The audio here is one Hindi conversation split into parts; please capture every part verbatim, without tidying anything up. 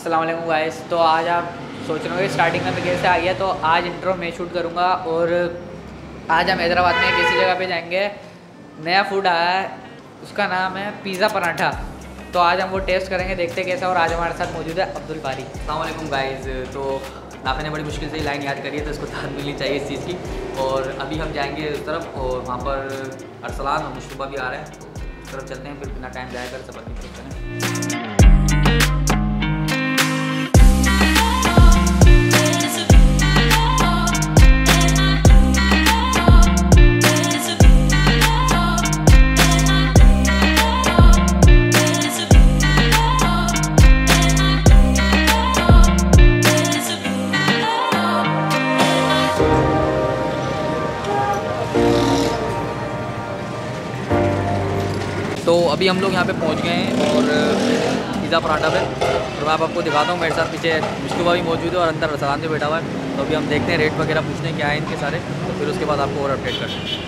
अस्सलाम वालेकुम गाइस। तो आज आप सोच रहे हो स्टार्टिंग में कैसे आ गया, तो आज इंट्रो मैं शूट करूँगा। और आज हम हैदराबाद में किसी जगह पे जाएंगे, नया फूड आया है, उसका नाम है पिज़्ज़ा पराठा। तो आज हम वो टेस्ट करेंगे, देखते कैसा। और आज हमारे साथ मौजूद है अब्दुल बारी। अस्सलाम वालेकुम गाइस। तो नाफे ने बड़ी मुश्किल से ही लाइन याद करी है, तो इसको दाद मिलनी चाहिए इस चीज़ की। और अभी हम जाएंगे उस तरफ, और वहाँ पर अरसलान और मुश्तबा भी आ रहे हैं, तो उस तरफ चलते हैं। फिर बिना टाइम जाया कर सफर की तरफ चलें। तो अभी हम लोग यहाँ पे पहुँच गए हैं और पिज़्ज़ा पराठा पे। और मैं आपको दिखाता हूँ, मेरे साथ पीछे मुश्तबा भी मौजूद है और अंदर रसलान भी बैठा हुआ है। तो अभी हम देखते हैं, रेट वगैरह पूछते हैं क्या है इनके सारे, तो फिर उसके बाद आपको और अपडेट करते हैं।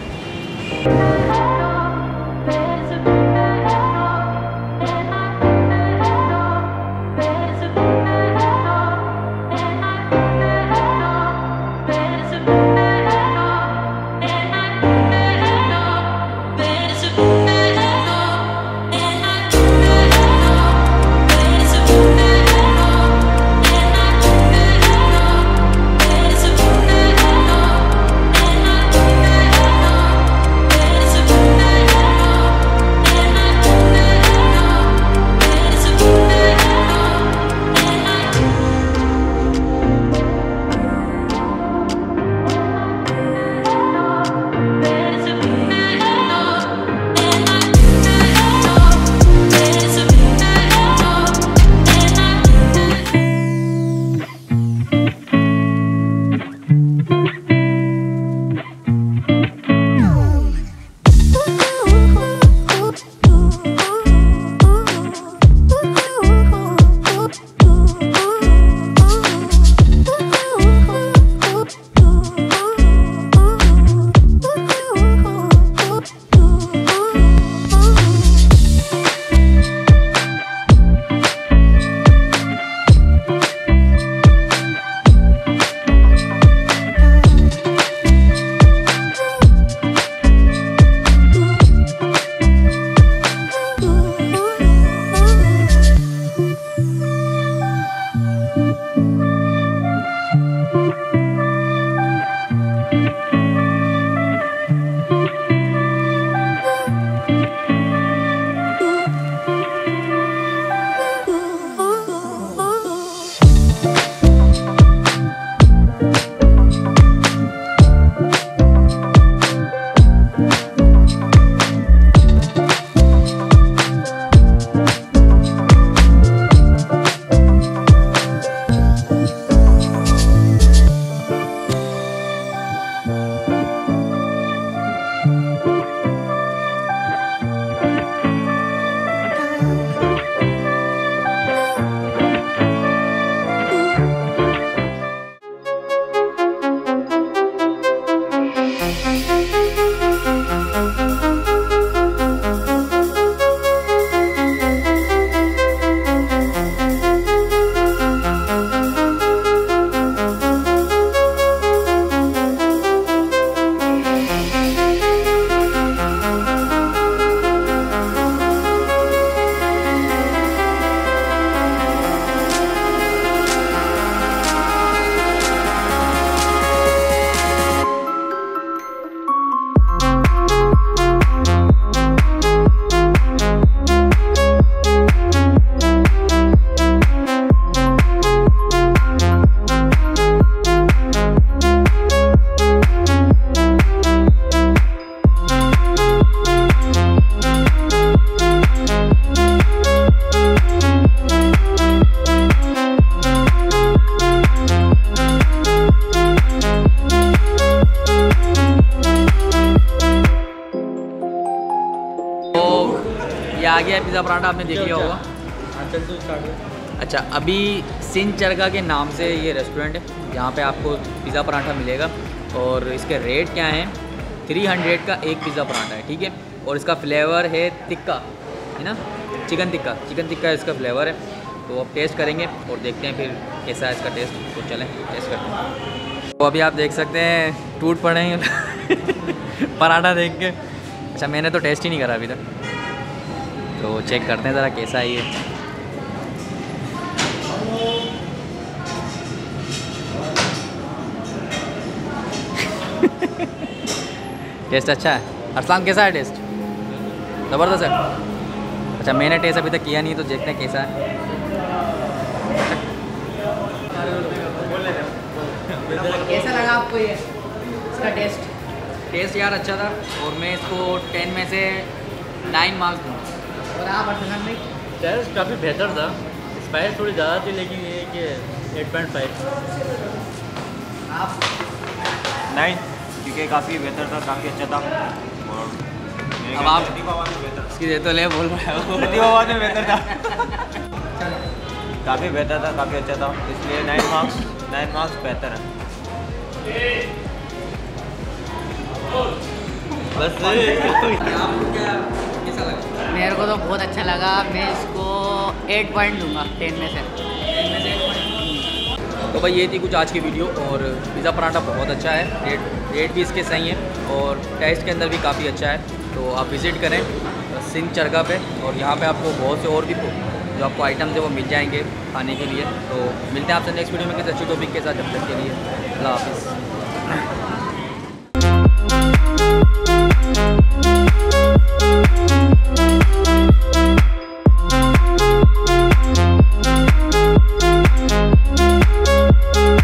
ये आ गया है पिज़्ज़ा पराठा, आपने देख लिया होगा। अच्छा, अभी सिंध चरखा के नाम से ये रेस्टोरेंट है, यहाँ पे आपको पिज़्ज़ा पराठा मिलेगा। और इसके रेट क्या हैं, थ्री हंड्रेड का एक पिज़्ज़ा पराठा है, ठीक है। और इसका फ्लेवर है टिक्का, है ना, चिकन टिक्का, चिकन टिक्का इसका फ्लेवर है। तो अब टेस्ट करेंगे और देखते हैं फिर कैसा है इसका टेस्ट। तो चलें टेस्ट करते हैं। तो अभी आप देख सकते हैं टूट पड़े हैं पराठा देख के। अच्छा मैंने तो टेस्ट ही नहीं करा अभी तक, तो चेक करते हैं ज़रा कैसा है ये। टेस्ट अच्छा है। अरसलान कैसा है टेस्ट? ज़बरदस्त है। अच्छा मैंने टेस्ट अभी तक किया नहीं, तो देखते हैं कैसा है। कैसा लगा आपको ये इसका टेस्ट? टेस्ट यार अच्छा था और मैं इसको टेन में से नाइन मार्क्स दूँ। और आप अरसलान भाई? टेस्ट काफ़ी बेहतर था, स्पाइस थोड़ी ज़्यादा थी, लेकिन ये कि एट पॉइंट फाइव। आप? नाइन, क्योंकि काफ़ी बेहतर था, काफ़ी अच्छा था। और अब आप बेहतर इसकी दे तो ले बोल रहा है में बेहतर था काफ़ी बेहतर था, काफ़ी अच्छा था, इसलिए नाइन मार्क्स नाइन मार्क्स बेहतर है। बस कैसा लगा? मेरे को तो बहुत अच्छा लगा, मैं इसको एट पॉइंट दूंगा टेन में से। तो भाई ये थी कुछ आज की वीडियो, और पिज़्ज़ा पराठा बहुत अच्छा है, रेट रेट भी इसके सही है और टेस्ट के अंदर भी काफ़ी अच्छा है। तो आप विज़िट करें सिंध चरगा पे, और यहाँ पे आपको बहुत से और भी जो आपको आइटम्स है वो मिल जाएंगे खाने के लिए। तो मिलते हैं आपसे नेक्स्ट वीडियो में किसी अच्छी टॉपिक के साथ। जब तक के लिए अल्लाह हाफिज़।